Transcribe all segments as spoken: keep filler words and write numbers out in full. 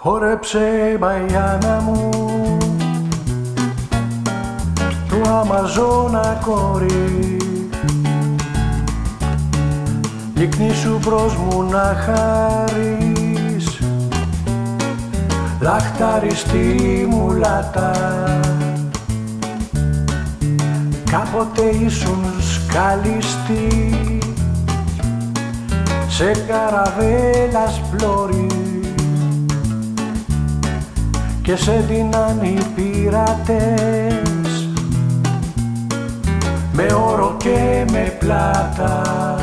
Χόρεψε Μπαϊάνα μου του Αμαζόνα κόρη, λυκνή σου προς μου να χαρείς, λαχταριστή μουλάτα. Κάποτε ήσουν σκαλιστή σε καραβέλας πλώρη και σε δίναν οι πειρατές με όρο και με πλάτα.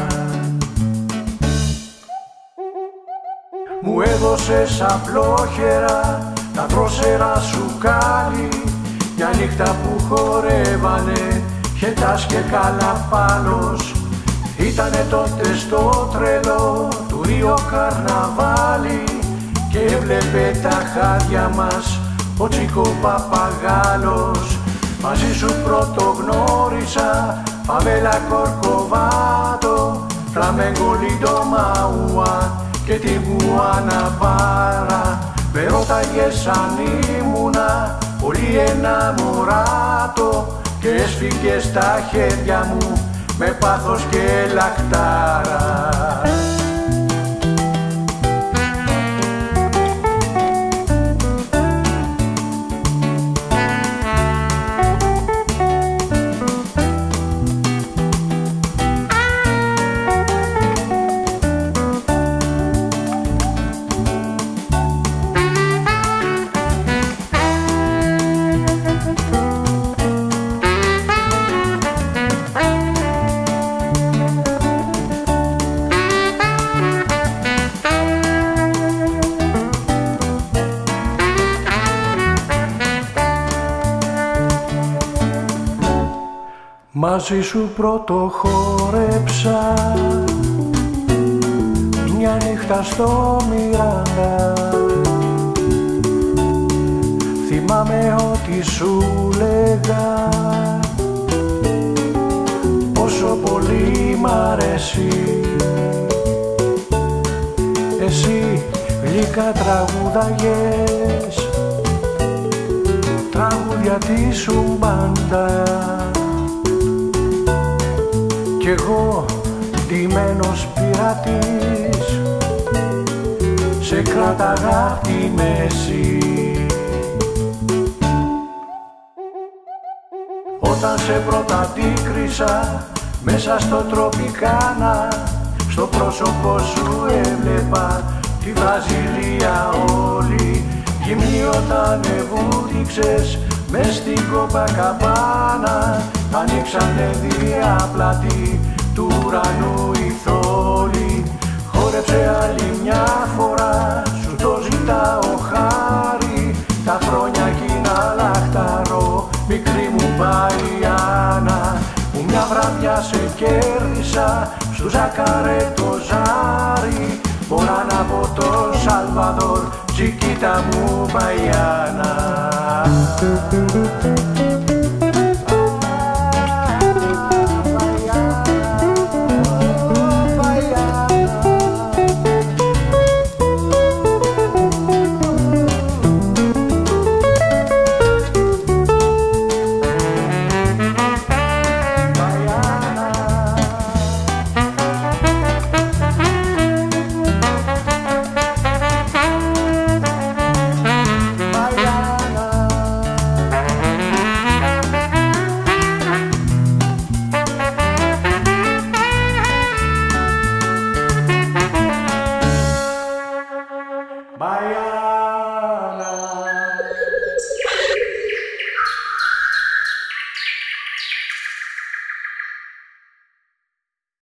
Μου έδωσες απλόχερα τα δρόσερα σου κάλλη, μια νύχτα που χορεύανε χετάς και καλαπάλος. Ήτανε τότε στο τρελό του Ρίο καρναβάλι και έβλεπε τα χάδια μας ο Τσίκο Παπαγάλος. Μαζί σου πρωτογνώρισα φαβέλα Κορκοβάτο, φλαμέγκο Λίντο Μαούα και τη Γουαναβάρα. Με ρώταγες αν ήμουνα πολύ εναμοράτο και έσφυγες στα χέρια μου με πάθος και λακτάρα. Μαζί σου πρώτο χόρεψα μια νύχτα στο Μιράντα. Θυμάμαι ότι σου λέγα πόσο πολύ μ' αρέσει. Εσύ γλυκά τραγούδαγες τραγούδια της σου μπάντα κι εγώ ντυμένος πειρατής σε κράταγα απ' τη μέση. Όταν σε πρώτα αντίκρισα μέσα στο Τροπικάνα, στο πρόσωπο σου έβλεπα τη Βραζιλία όλη. Γυμνή όταν ευούτυξες μες στην Κοπακαμπάνα, ανοίξανε διάπλατη του ουρανού η θόλη. Χόρεψε άλλη μια φορά, σου το ζητάω χάρη, τα χρόνια κοινά λαχταρώ, μικρή μου Μπαϊάνα, που μια βραδιά σε κέρδισα στου Ζακαρέ το ζάρι. Μπορώ να πω το Σαλβαδόρ, τσικίτα μου Μπαϊάνα.